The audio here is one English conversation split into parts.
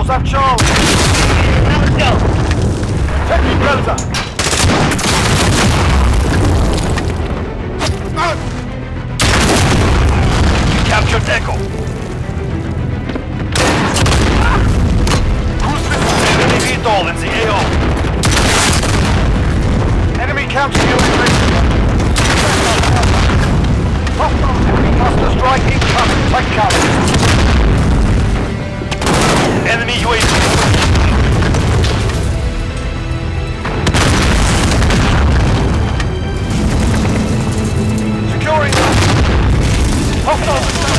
Hostiles have Charlie. Taking Delta. Captured Echo. Cruise missile. Enemy VTOL in the AO. Enemy counter UAV. Enemy cluster strike incoming. Take cover. Enemy UAV. Securing. Hostile.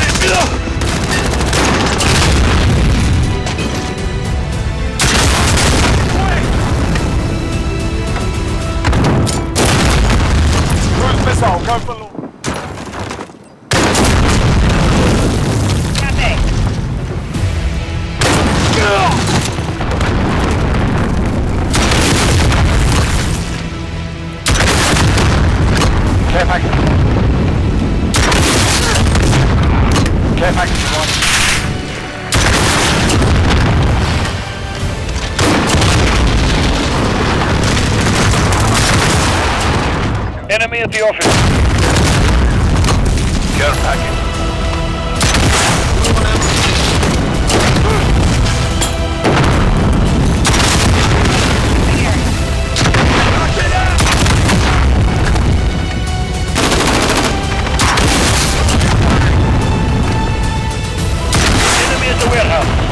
Cruise missile, go for launch. Care package. Care package one. Enemy at the office. Care package. Enemy at the warehouse.